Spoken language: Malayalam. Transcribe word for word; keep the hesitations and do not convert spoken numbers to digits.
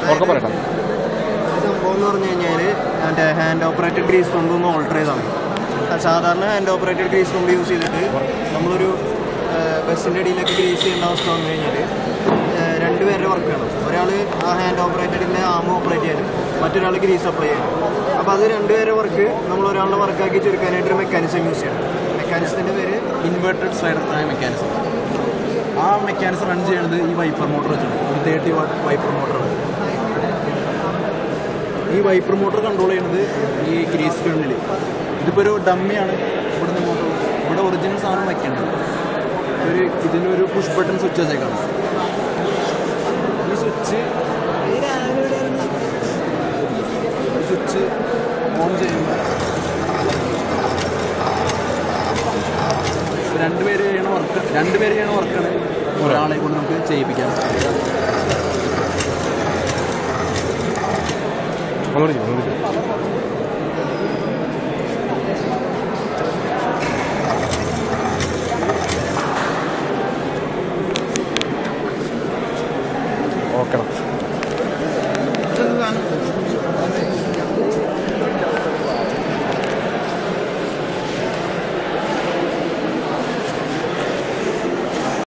സംഭവം എന്ന് പറഞ്ഞു കഴിഞ്ഞാൽ എൻ്റെ ഹാൻഡ് ഓപ്പറേറ്റഡ് ഗ്രീസ് പമ്പ് ഒന്ന് ഓൾട്ടർ ചെയ്താണ്. സാധാരണ hand operated grease pump use ചെയ്തിട്ട് നമ്മളൊരു ബസ്സിൻ്റെ അടിയിലൊക്കെ ഗ്രീസ് ചെയ്യേണ്ട അവസ്ഥ വന്നു കഴിഞ്ഞാൽ രണ്ടുപേരുടെ വർക്ക് വേണം. ഒരാൾ ആ ഹാൻഡ് ഓപ്പറേറ്റഡിൻ്റെ ആം ഓപ്പറേറ്റ് ചെയ്യാനും മറ്റൊരാൾ ഗ്രീസ് അപ്ലൈ ചെയ്യാനും. അപ്പോൾ അത് രണ്ടുപേരുടെ വർക്ക് നമ്മൾ ഒരാളുടെ വർക്കാക്കി ചുരുക്കാനായിട്ടൊരു മെക്കാനിസം യൂസ് ചെയ്യണം. മെക്കാനിസത്തിൻ്റെ പേര് ഇൻവേർട്ടഡ് സ്ലൈഡർ ആയ മെക്കാനിസം. ആ മെക്കാനിസം റൺ ചെയ്യുന്നത് ഈ വൈപ്പർ മോട്ടർ വെച്ചാണ്. ഒരു തേർട്ടി വാട്ട് വൈപ്പർ മോട്ടറാണ്. ഈ വൈപ്പർ മോട്ടർ കൺട്രോൾ ചെയ്യുന്നത് ഈ ഗ്രീസ് ഗണ്ണിൽ. ഇതിപ്പോൾ ഒരു ഡമ്മിയാണ്. ഇവിടുന്ന് മോട്ടർ ഇവിടെ ഒറിജിനൽ സാധനം വയ്ക്കേണ്ടത്. ഒരു ഇതിനൊരു പുഷ് ബട്ടൺ സ്വിച്ച് വെച്ചേക്കാണ്. ഈ സ്വിച്ച് സ്വിച്ച് ഓൺ ചെയ്യുമ്പോൾ രണ്ടുപേര് ചെയ്യണ വർക്ക് രണ്ടുപേര് ചെയ്യണ വർക്കാണ് ഒരാളെ കൊണ്ട് നമുക്ക് ചെയ്യിപ്പിക്കാം. ഓക്കെ.